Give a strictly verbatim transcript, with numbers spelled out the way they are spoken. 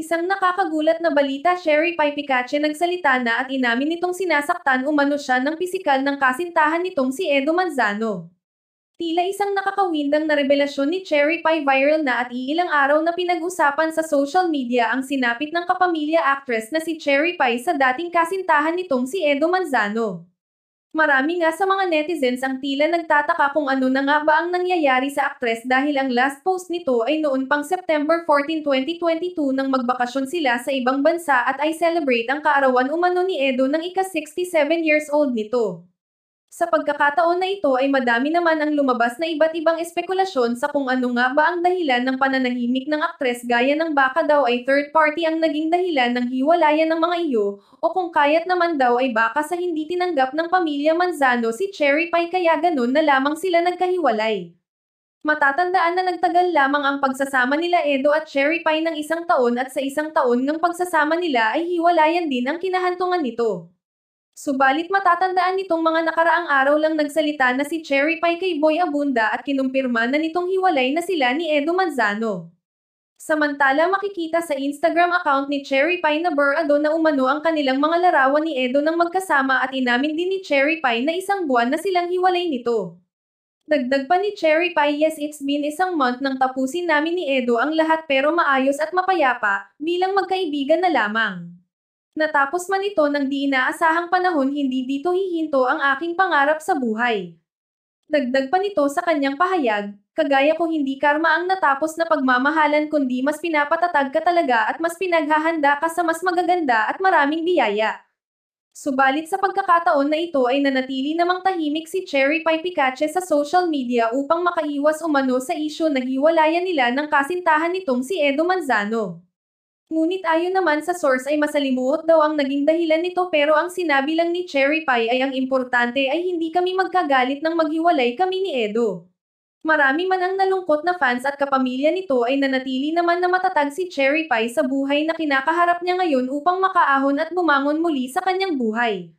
isang nakakagulat na balita. Cherry Pie Picache nagsalita na at inamin nitong sinasaktan umano siya ng pisikal ng kasintahan nitong si Edo Manzano. Tila isang nakakawindang na revelasyon ni Cherry Pie, viral na at iilang araw na pinag-usapan sa social media ang sinapit ng kapamilya actress na si Cherry Pie sa dating kasintahan nitong si Edo Manzano. Marami nga sa mga netizens ang tila nagtataka kung ano na nga ba ang nangyayari sa aktres dahil ang last post nito ay noon pang September fourteen, twenty twenty-two nang magbakasyon sila sa ibang bansa at ay celebrate ang kaarawan umano ni Edo ng ika-sixty-seven years old nito. Sa pagkakataon na ito ay madami naman ang lumabas na iba't ibang espekulasyon sa kung ano nga ba ang dahilan ng pananahimik ng aktres, gaya ng baka daw ay third party ang naging dahilan ng hiwalayan ng mga iyo, o kung kaya't naman daw ay baka sa hindi tinanggap ng pamilya Manzano si Cherry Pie kaya ganun na lamang sila nagkahiwalay. Matatandaan na nagtagal lamang ang pagsasama nila Edo at Cherry Pie ng isang taon at sa isang taon ng pagsasama nila ay hiwalayan din ang kinahantungan nito. Subalit matatandaan nitong mga nakaraang araw lang nagsalita na si Cherry Pie kay Boy Abunda at kinumpirma na nitong hiwalay na sila ni Edo Manzano. Samantala makikita sa Instagram account ni Cherry Pie na burado na umano ang kanilang mga larawan ni Edo nang magkasama at inamin din ni Cherry Pie na isang buwan na silang hiwalay nito. Dagdag pa ni Cherry Pie, "Yes, it's been isang month nang tapusin namin ni Edo ang lahat pero maayos at mapayapa, bilang magkaibigan na lamang. Natapos man ito ng di inaasahang panahon, hindi dito hihinto ang aking pangarap sa buhay." Dagdag pa nito sa kanyang pahayag, "Kagaya ko hindi karma ang natapos na pagmamahalan kundi mas pinapatatag ka talaga at mas pinaghahanda ka sa mas magaganda at maraming biyaya." Subalit sa pagkakataon na ito ay nanatili namang tahimik si Cherry Pie Picache sa social media upang makaiwas umano sa isyu na hiwalayan nila ng kasintahan nitong si Edo Manzano. Ngunit ayon naman sa source ay masalimuot daw ang naging dahilan nito, pero ang sinabi lang ni Cherry Pie ay ang importante ay hindi kami magkagalit nang maghiwalay kami ni Edo. Marami man ang nalungkot na fans at kapamilya nito ay nanatili naman na matatag si Cherry Pie sa buhay na kinakaharap niya ngayon upang makaahon at bumangon muli sa kanyang buhay.